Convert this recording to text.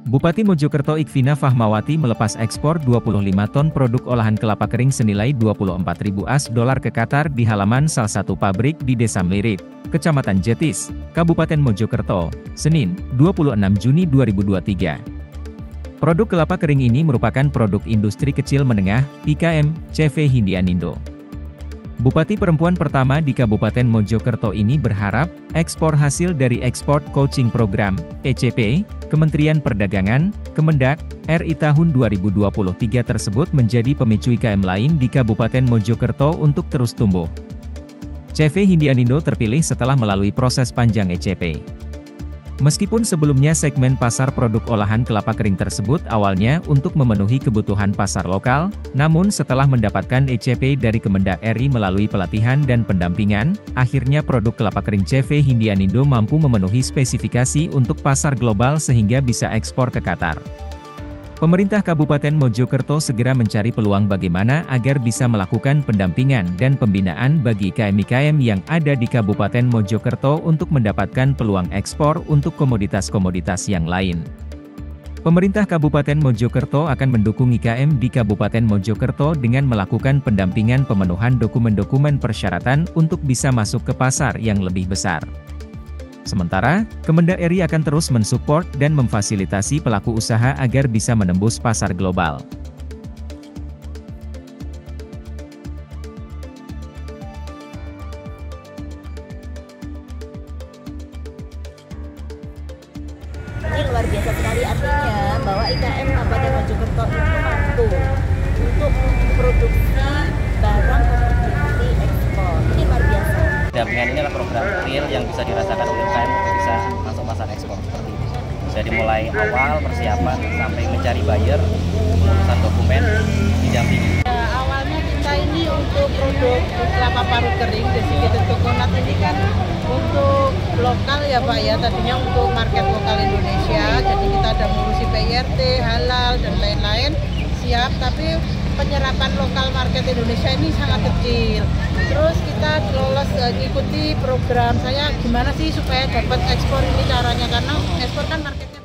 Bupati Mojokerto Ikvina Fahmawati melepas ekspor 25 ton produk olahan kelapa kering senilai 24.000 US$ ke Qatar di halaman salah satu pabrik di Desa Mlirip, Kecamatan Jetis, Kabupaten Mojokerto, Senin, 26 Juni 2023. Produk kelapa kering ini merupakan produk industri kecil menengah, IKM, CV Hindianindo. Bupati perempuan pertama di Kabupaten Mojokerto ini berharap, ekspor hasil dari Export Coaching Program, ECP, Kementerian Perdagangan, Kemendak, RI tahun 2023 tersebut menjadi pemicu IKM lain di Kabupaten Mojokerto untuk terus tumbuh. CV Hindianindo terpilih setelah melalui proses panjang ECP. Meskipun sebelumnya segmen pasar produk olahan kelapa kering tersebut awalnya untuk memenuhi kebutuhan pasar lokal, namun setelah mendapatkan ECP dari Kemendak RI melalui pelatihan dan pendampingan, akhirnya produk kelapa kering CV Hindianindo mampu memenuhi spesifikasi untuk pasar global sehingga bisa ekspor ke Qatar. Pemerintah Kabupaten Mojokerto segera mencari peluang bagaimana agar bisa melakukan pendampingan dan pembinaan bagi IKM-IKM yang ada di Kabupaten Mojokerto untuk mendapatkan peluang ekspor untuk komoditas-komoditas yang lain. Pemerintah Kabupaten Mojokerto akan mendukung IKM di Kabupaten Mojokerto dengan melakukan pendampingan pemenuhan dokumen-dokumen persyaratan untuk bisa masuk ke pasar yang lebih besar. Sementara, Kemendak RI akan terus mensupport dan memfasilitasi pelaku usaha agar bisa menembus pasar global. Ini luar biasa sekali, artinya bahwa IKM Kabupaten Mojokerto itu mampu untuk produksi barang komoditi ekspor. Ini luar biasa. Pendampingan ini adalah program real yang bisa dirasakan oleh UKM untuk bisa masuk pasar ekspor seperti ini. Jadi mulai awal persiapan sampai mencari buyer, urusan dokumen, didampingi. Awalnya kita ini untuk produk kelapa parut kering, desiccated coconut ini kan untuk lokal ya Pak ya, tadinya untuk market lokal Indonesia, jadi kita ada mengurusi PIRT, halal dan lain-lain, siap, tapi penyerapan lokal market Indonesia ini sangat kecil. Terus kita lolos ikuti program saya gimana sih supaya dapat ekspor ini caranya, karena ekspor kan marketnya